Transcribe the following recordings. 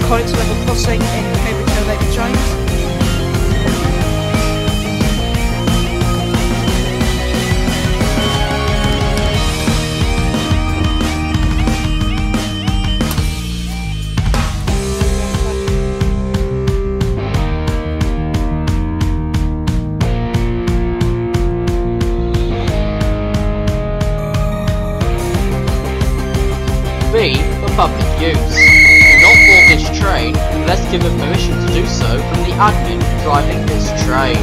College level crossing in Cambridge Hill, Lady James. B for public use. Do not board this train unless given permission to do so from the admin driving this train.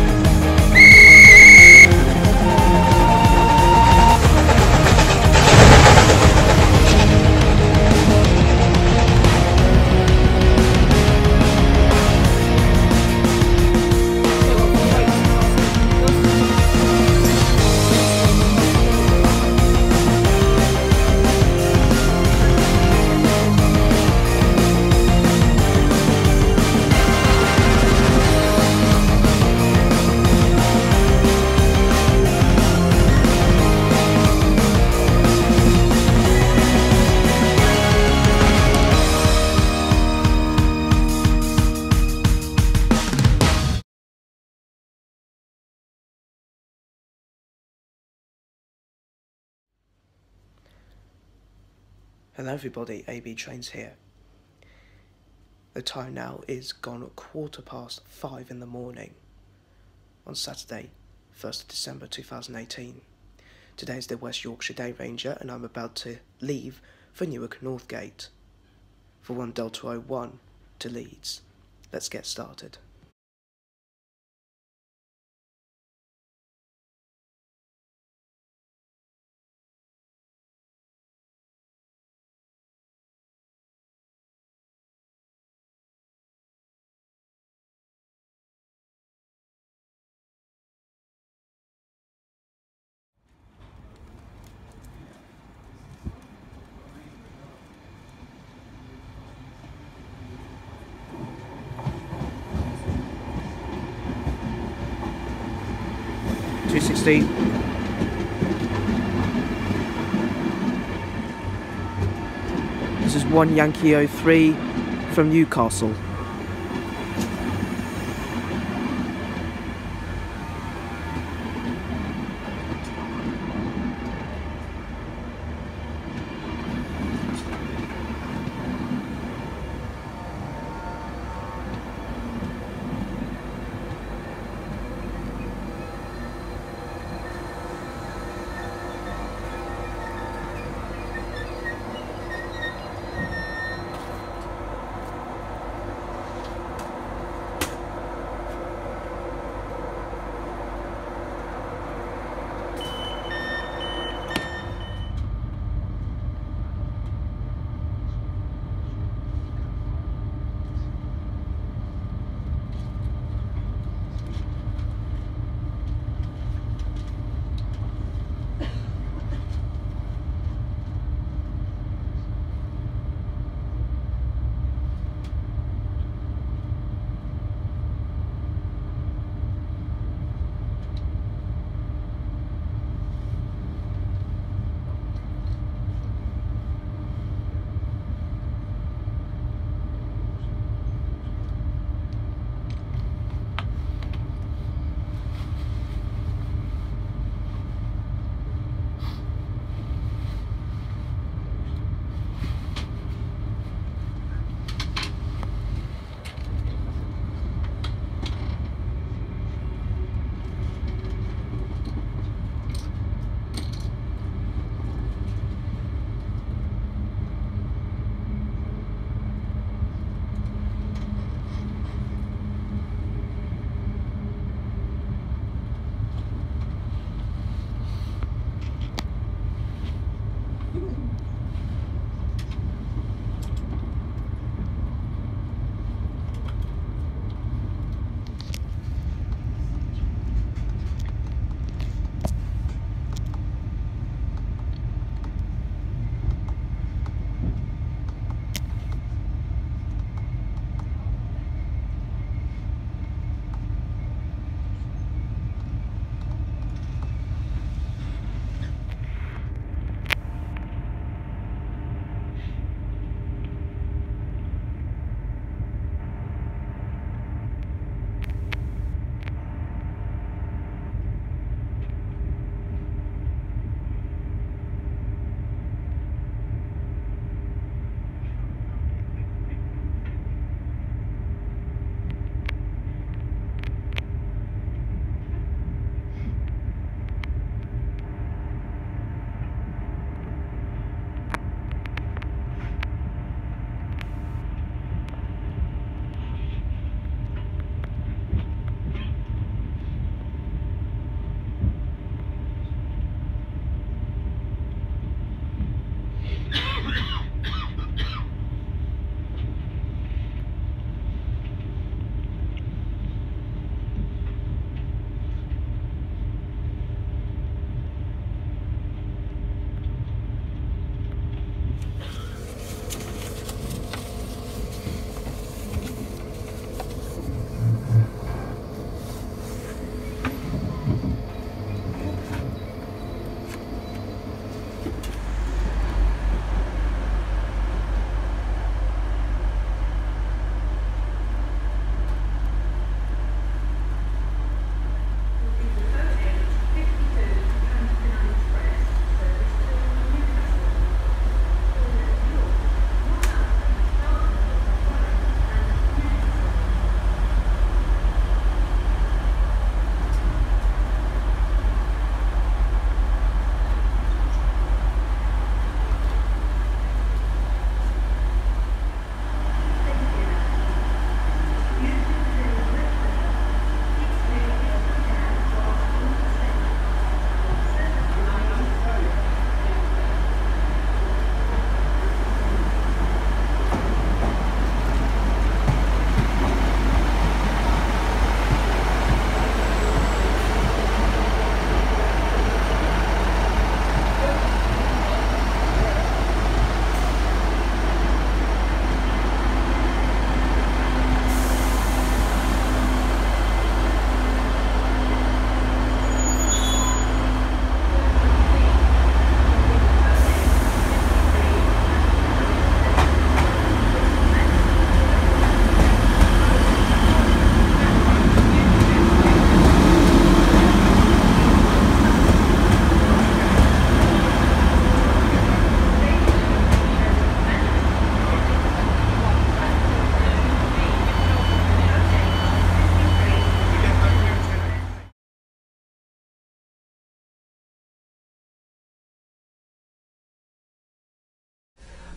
Hello everybody, AB Trains here. The time now is gone 5:15 in the morning on Saturday, 1st of December 2018. Today is the West Yorkshire Day Ranger and I'm about to leave for Newark Northgate for 1 Delta 01 to Leeds. Let's get started. This is 1 Yankee 03 from Newcastle.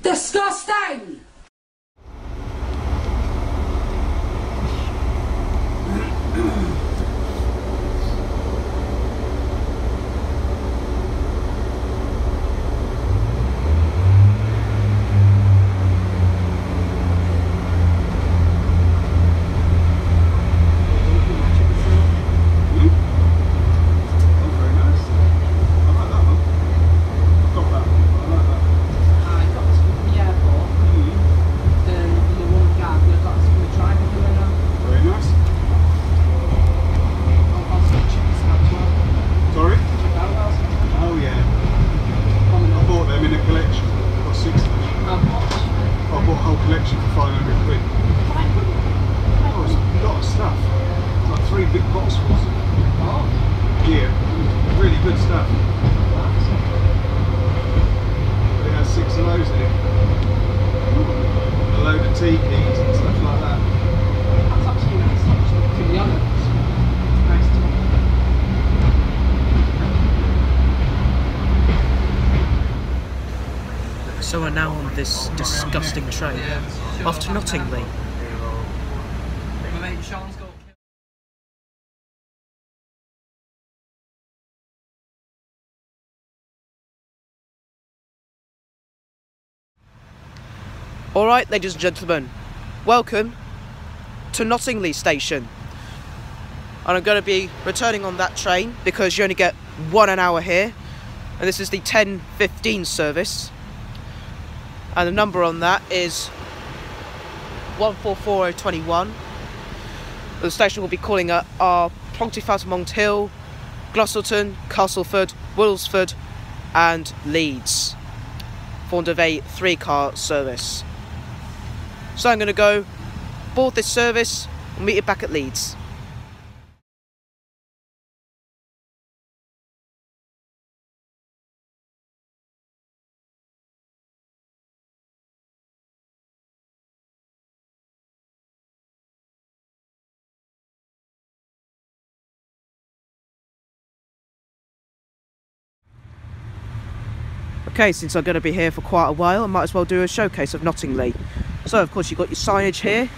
Disgusting! So we're now on this disgusting train off to Nottingley. Alright, ladies and gentlemen, welcome to Nottingley station. And I'm going to be returning on that train because you only get 1 hour here, and this is the 10:15 service. And the number on that is 144021. The station will be calling at are Pontefract Hill, Gloucesterton, Castleford, Wilsford and Leeds, formed of a 3-car service. So I'm going to go board this service and meet you back at Leeds. Okay, since I'm going to be here for quite a while, I might as well do a showcase of Nottingley. So, of course, you've got your signage here.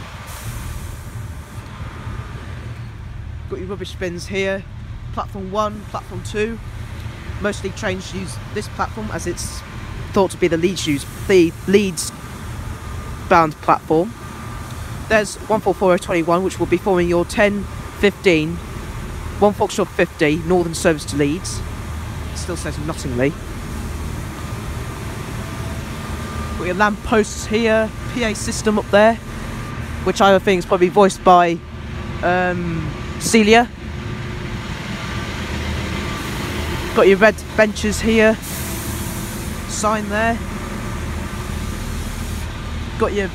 Got your rubbish bins here. Platform 1, platform 2. Mostly trains use this platform as it's thought to be the Leeds bound platform. There's 144021, which will be forming your 10:15 1 Foxtrot 50 Northern service to Leeds. It still says Nottingley. Got your lamp posts here, PA system up there, which I think is probably voiced by Celia. Got your red benches here, sign there. Got your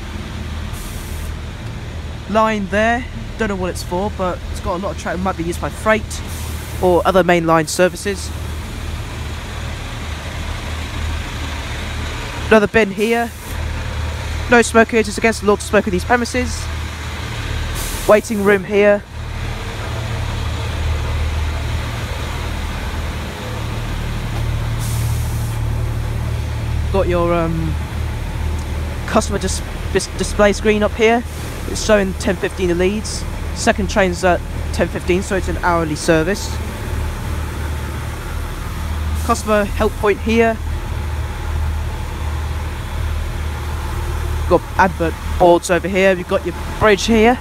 line there, don't know what it's for, but it's got a lot of track. It might be used by freight or other mainline services. Another bin here. No smoking, it is against the law to smoke in these premises. Waiting room here. Got your customer display screen up here. It's showing 10:15 to Leeds. Second train's at 10:15, so it's an hourly service. Customer help point here. Got advert boards over here. We've got your bridge here,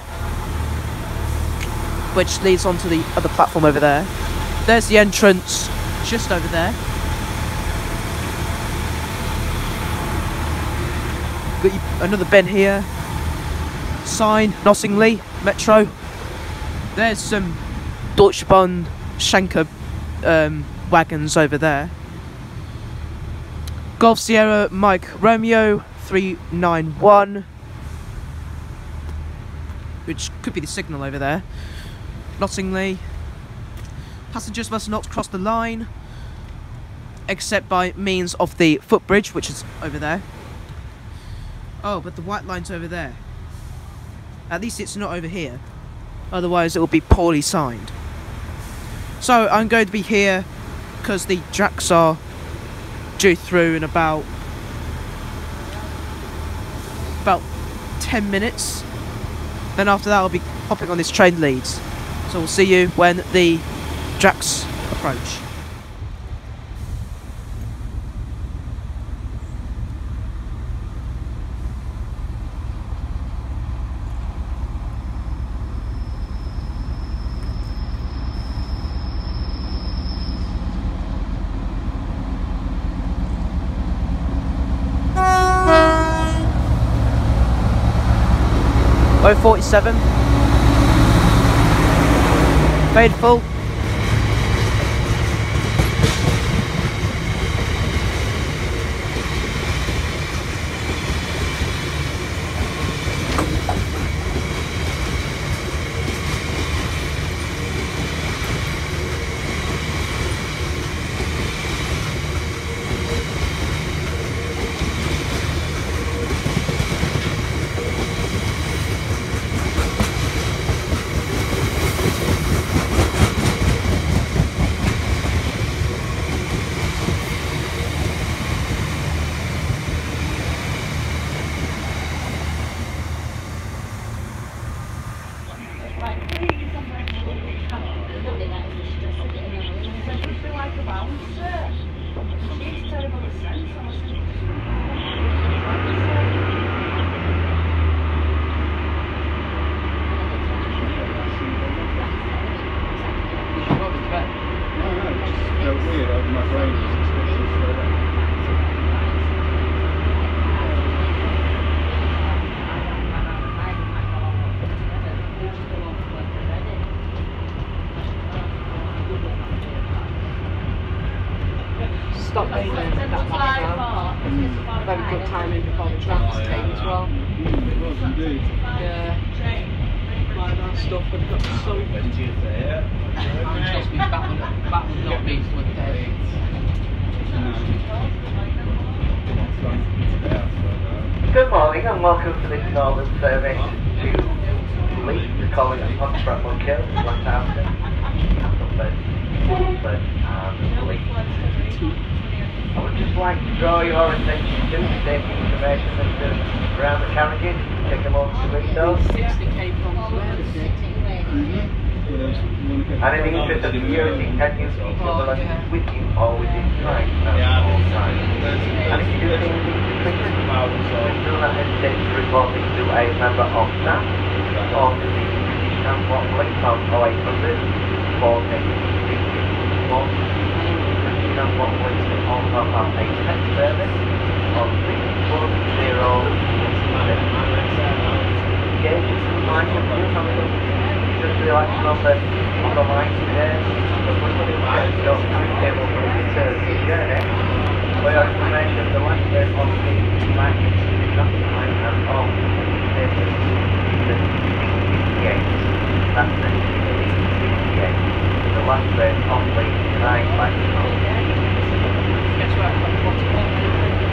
which leads onto the other platform over there. There's the entrance just over there. Got another bin here. Sign, Nottingley Metro. There's some Deutsche Bahn Schenker wagons over there. Golf Sierra Mike Romeo 391, which could be the signal over there. Nottingley. Passengers must not cross the line except by means of the footbridge, which is over there. Oh, but the white line's over there. At least it's not over here. Otherwise it will be poorly signed. So I'm going to be here because the tracks are due through in about about 10 minutes. Then after that I'll be hopping on this train Leeds. So we'll see you when the tracks approach. O47 Faithful. Stop moving that back now. Very good timing before the tracks came as well. Yeah. Like that stuff, but got so Trust me, that would not be for the day. Good morning and welcome to this northern service to Leeds, College, Pontefract, Kiln, Blackhouse, Castleford, Watford and Leeds. I would just like to draw your attention to the safety information that's around the carriages. Take a moment to read those. 60k from And in the interest of security, can you keep your belongings with you or within sight at all times? And if you do think you need to quickly, please do not hesitate to report this to a member of staff or to the British Transport Police on 0800 410 British Transport Police will also have a text service on 610. Gauges might just relaxing on the lights today. But we're putting your table for the service journey. For your information, the last bit on the light is traffic light and off the gate. That's the 68. The last bit on the night light is on. Guess where I've got the bottom.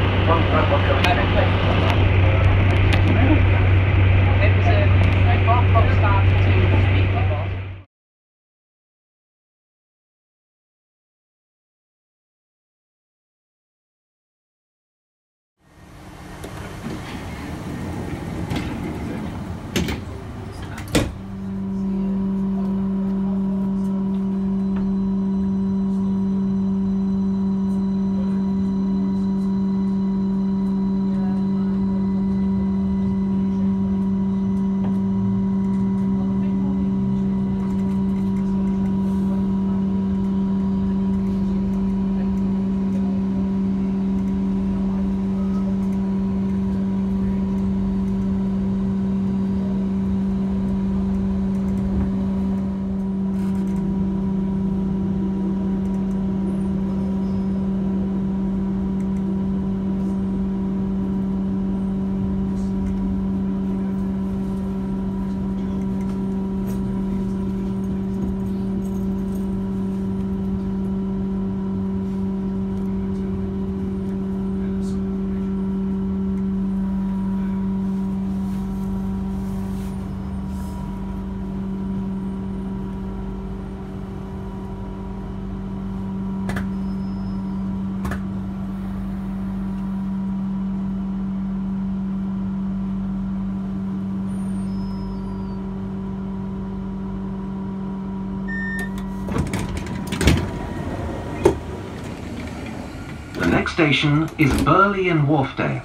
It was a Barcode start to speak before. station is Burley and Wharfdale.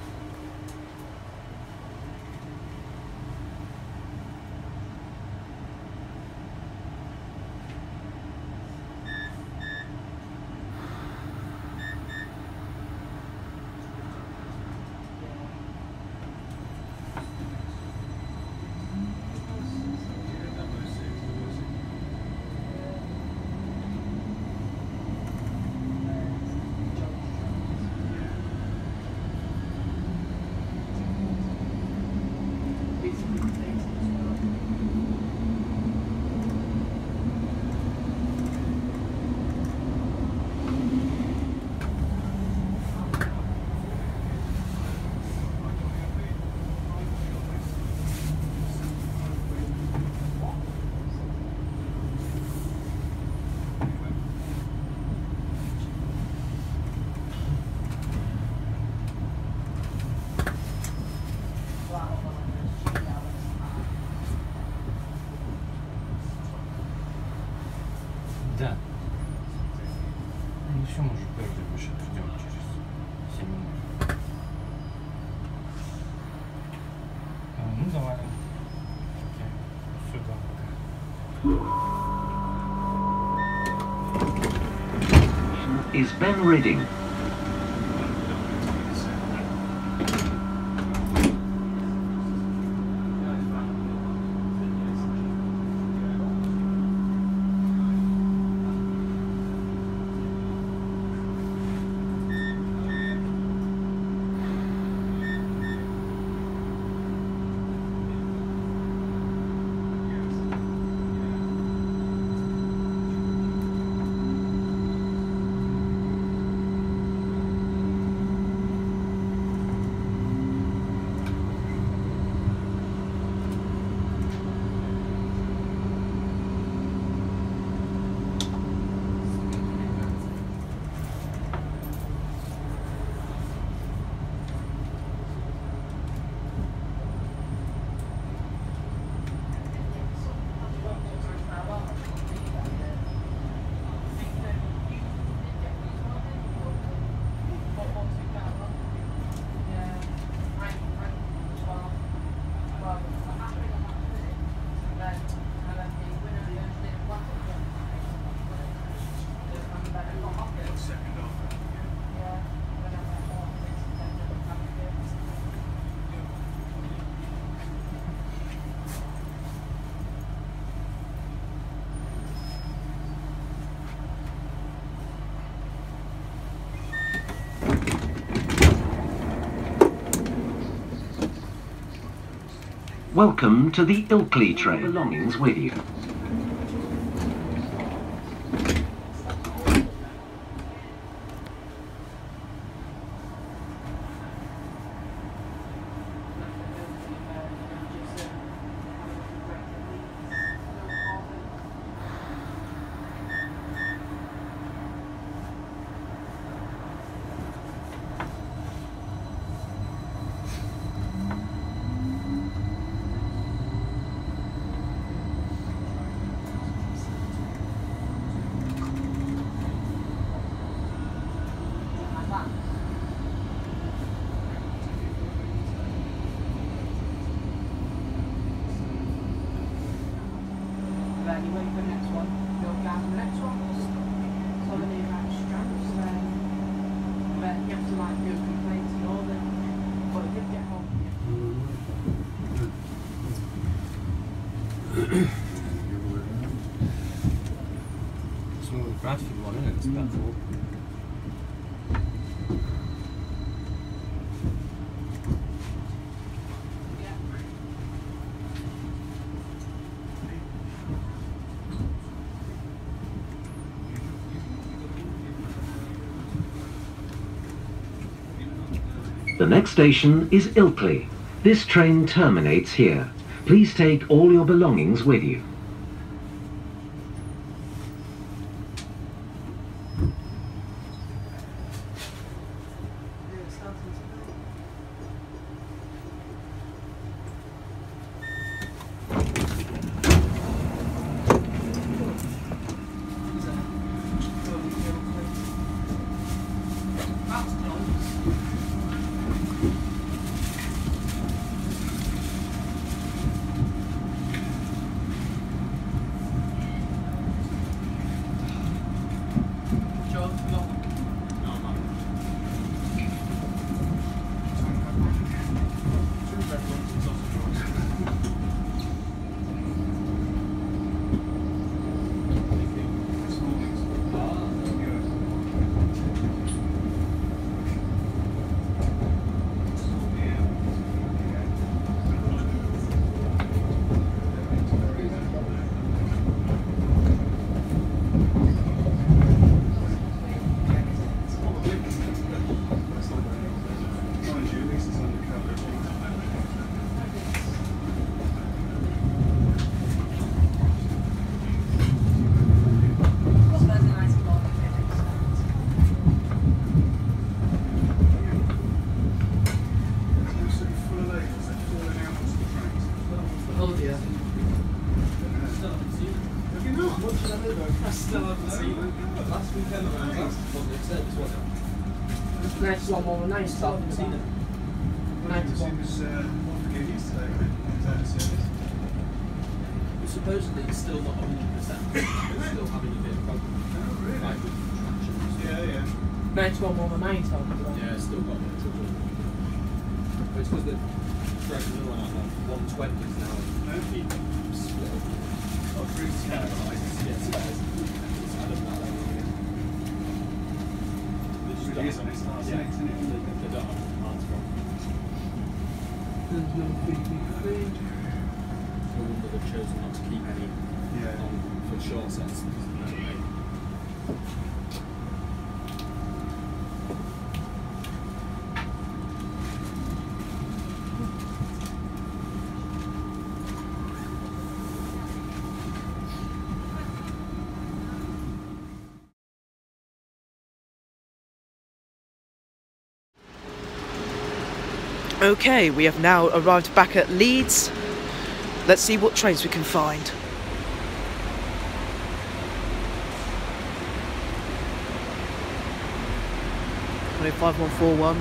Да. Ну все, может, каждый выше придем через 7 минут. Ну давай. Окей. Все, да. Is Ben Reading. Welcome to the Ilkley train. Belongings with you. Then you wait for the next one, go down to the next one. So then you have strands there. But you have to like do complaints and all that. But it did get home. Smooth Bradford one, isn't it? It's about 4. The next station is Ilkley. This train terminates here. Please take all your belongings with you. That's I still haven't seen it. Last weekend I was last public service, wasn't it? 91 over 9 Still haven't seen it. 91. But supposedly it's still not 100%. It's still having a bit of problem. Like with traction. 91 over 9 talking about. Yeah, it's still got a bit of trouble. But it's because they've dragged another one out there. 120s now. Keep split up. Yes, that is. I don't know that one again. They just don't have they don't have parts from. There's no PP3. No wonder they've chosen not to keep any on for short sets. Okay, we have now arrived back at Leeds. Let's see what trains we can find. Okay, 5141.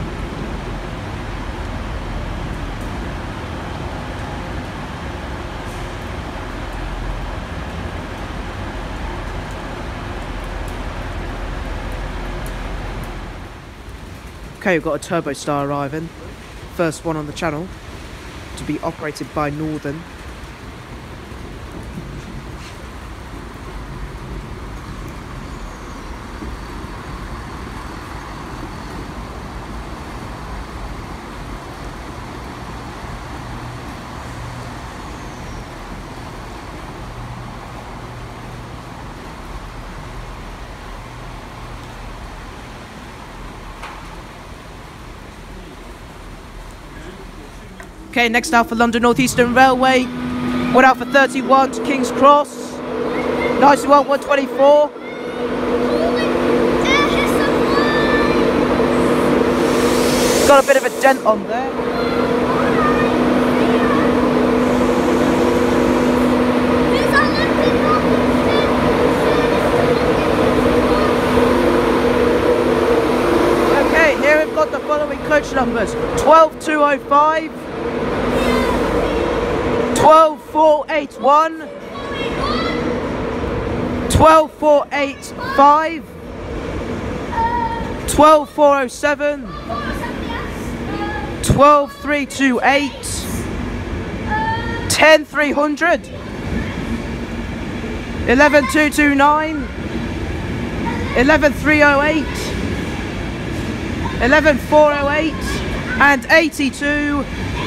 Okay, we've got a Turbo Star arriving. First one on the channel to be operated by Northern. Okay, next out for London North Eastern Railway. One out for 31 to King's Cross. 91 124. Got a bit of a dent on there. Okay, here we've got the following coach numbers: 12205. 12481, 12485, 12407, 12328, 10300, 11229, 11308, 11408, and 82.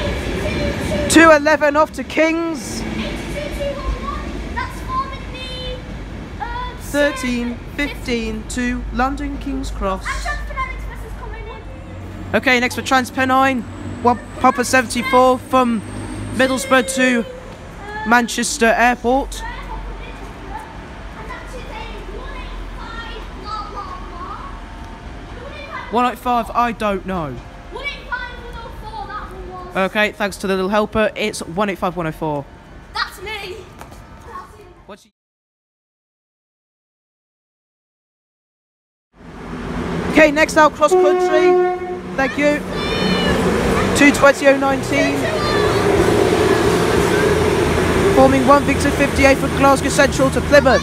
211 off to Kings. 13, 15 to London King's Cross. Okay, next for Transpennine. One Papa 74 from Middlesbrough to Manchester Airport. 185, I don't know. Okay, thanks to the little helper, it's 185104. That's me! What's okay, next out, cross country. Thank you. 22019. Forming 1 Victor 58 from Glasgow Central to Plymouth.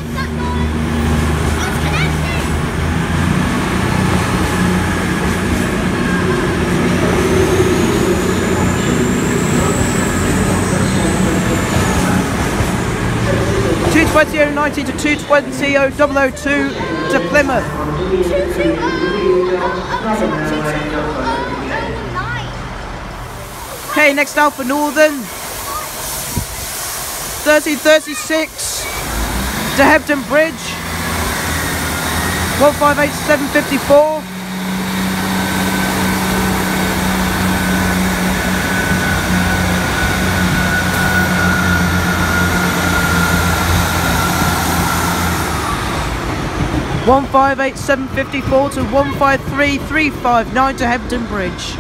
22019 to 220002 to Plymouth. Okay, next out for Northern. 1336 to Hebden Bridge. 158754. One 158754 to 153359 to Hebden Bridge.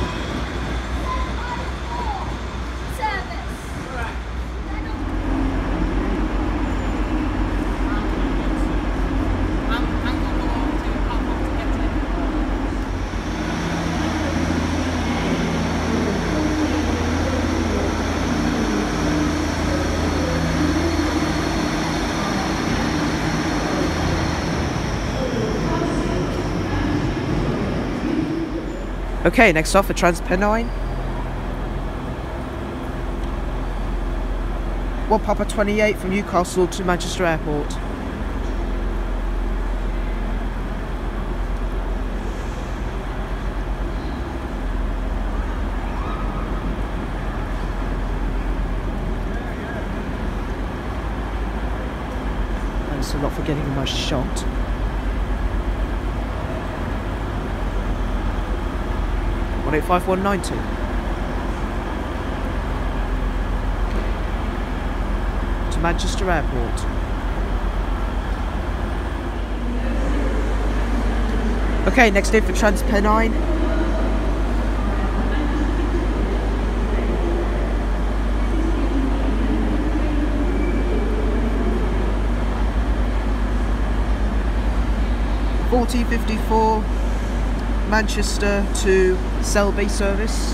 Okay, next off for Transpennine. 1 Papa 28 from Newcastle to Manchester Airport. Thanks a lot for getting a nice shot. One 85190. To Manchester Airport. Okay, next in for Transpennine. (1454) Manchester to Selby service.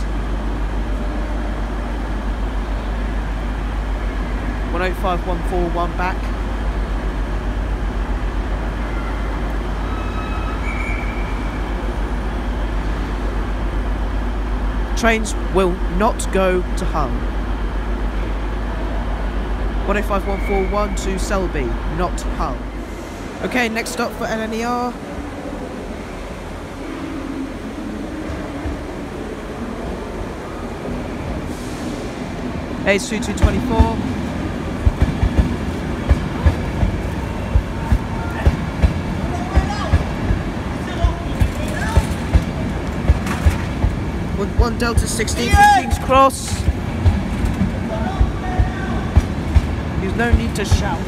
105141 back. Trains will not go to Hull. 105141 to Selby, not Hull. Okay, next stop for LNER. A2224. One Delta 16 from King's Cross. There's no need to shout.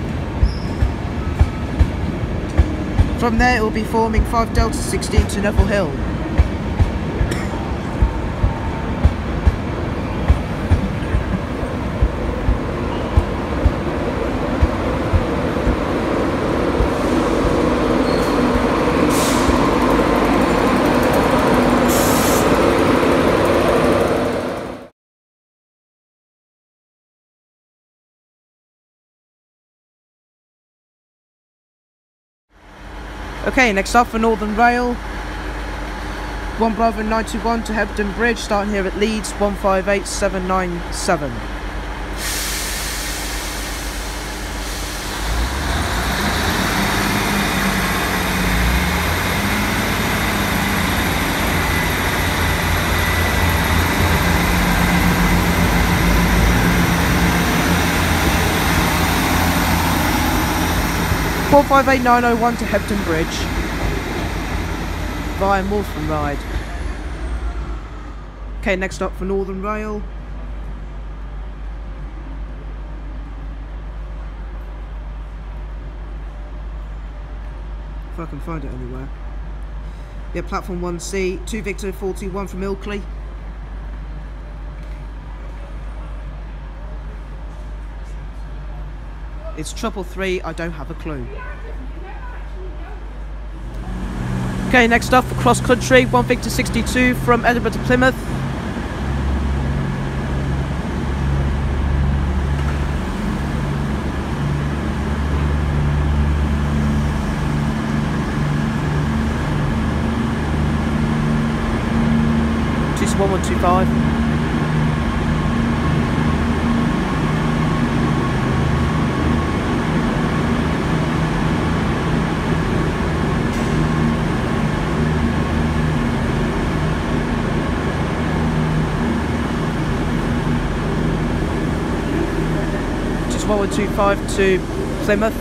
From there it will be forming 5 Delta 16 to Neville Hill. Okay, next up for Northern Rail. 1 Bravo 91 to Hebden Bridge, starting here at Leeds, 158797. Four 58901 to Hebden Bridge via Morphin Ride. Okay, next up for Northern Rail. If I can find it anywhere. Yeah, platform 1C, 2 Victor 41 from Ilkley. It's 333, I don't have a clue. Okay, next up for cross country, 1 Victor 62 from Edinburgh to Plymouth. Just 1125. Just 1125 to Plymouth.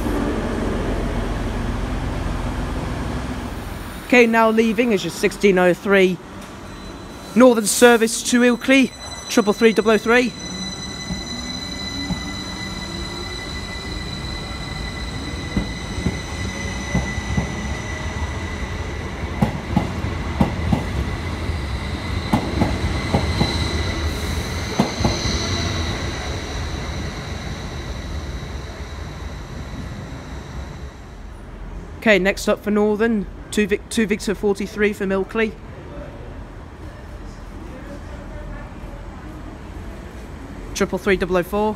Okay, now leaving is just 1603. Northern service to Ilkley, 33303. Okay, next up for Northern, 2 Victor 43 from Ilkley. 33304.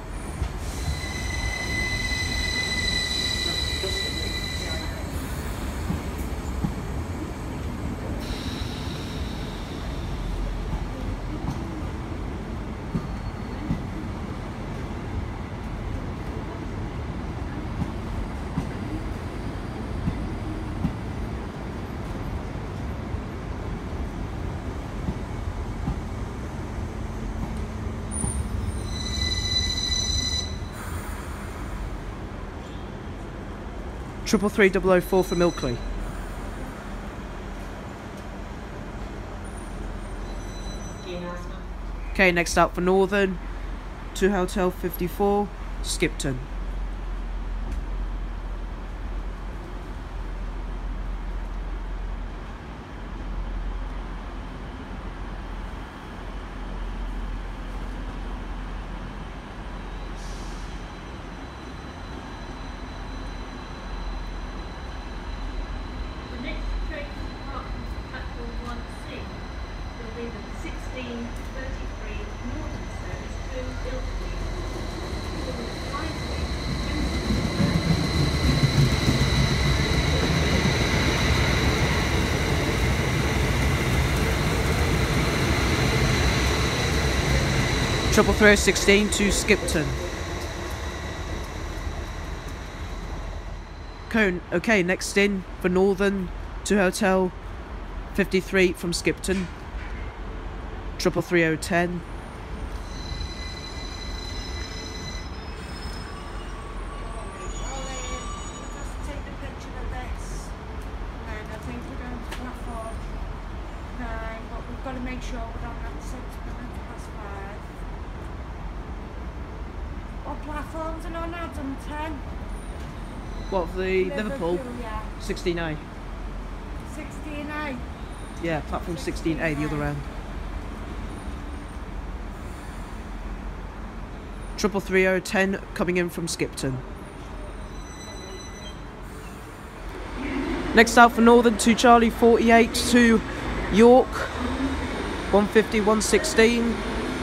333-004 from Ilkley. Okay, next up for Northern to Hotel 54, Skipton. Triple 316 to Skipton. Okay, next in for Northern to Hotel 53 from Skipton. Triple 3010. Platforms and on ads on 10. What, for the Liverpool? Yeah. 16A. 16A. Yeah, platform 16A, the other end. Triple 3010 coming in from Skipton. Next out for Northern to Charlie 48 to York 150 116.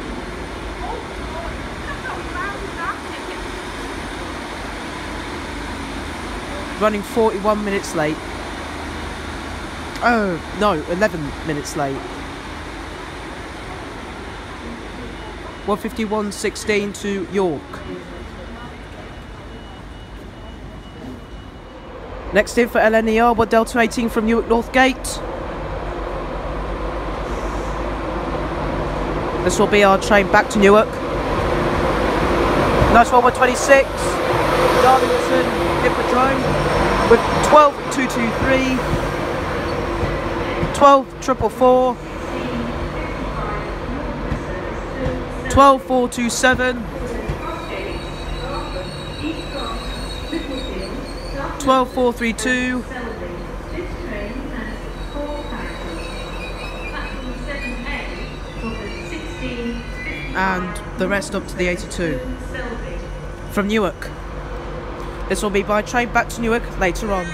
Running 41 minutes late. Oh, no, 11 minutes late. 151.16 to York. Next in for LNER, what Delta 18 from Newark Northgate. This will be our train back to Newark. Nice one, 126. Darlington Hippodrome with 12223, 12444, 12427, 12432, and the rest up to the 82 from Newark. This will be by train back to Newark later on. No.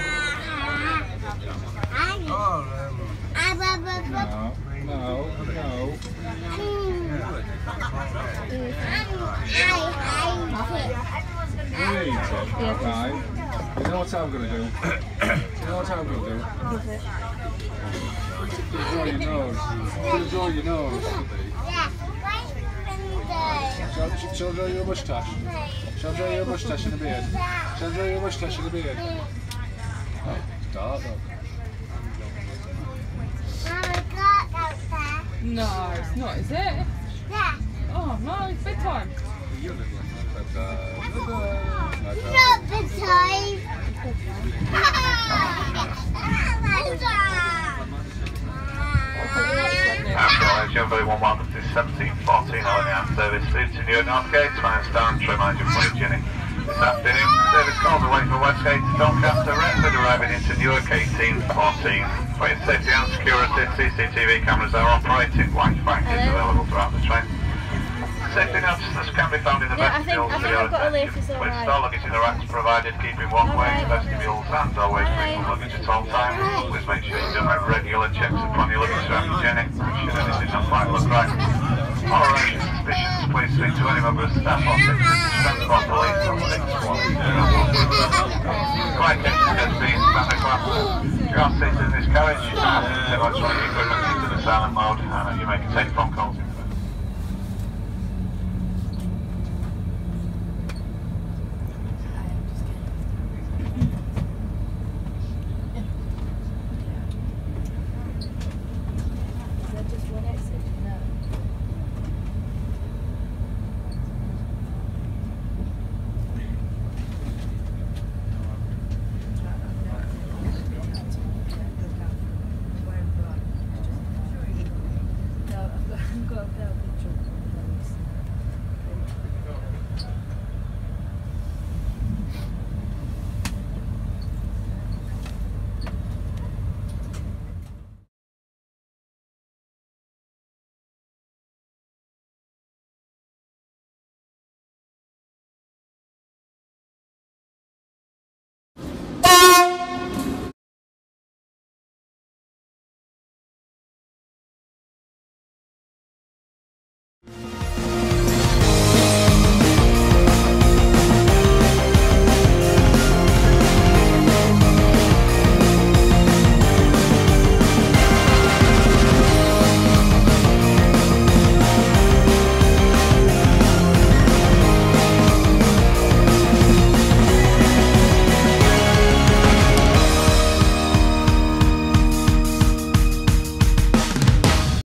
Right. You know what I'm going to do? Draw your nose. Draw your nose. Shall I draw your moustache? Shall I draw your moustache and a beard? Shall I draw your moustache and a beard? Oh, it's dark though. No, it's not, is it? Yeah. Oh no, it's bedtime. Not bedtime. Everybody, 1 1, this is 1714 LNER service through to Newark Northgate, try and stand, trim manager flight Jenny. This afternoon, service calls away from Westgate to Doncaster, Retford arriving into Newark 1814. For your safety and security, CCTV cameras are operating, Wi-Fi is available throughout the train. Safety notices can be found in the vestibules for your attention. With store luggage in the racks provided, keeping walkways, vestibules and doorways free from luggage at all times. Please make sure you do make regular checks upon your luggage throughout the journey. Should anything not quite look right. All raising suspicions, please speak to any member of staff or transport police on 6101. Flight kitchen has been standard class. If you are seated in this carriage, electronic equipment into the silent mode, and you may take phone calls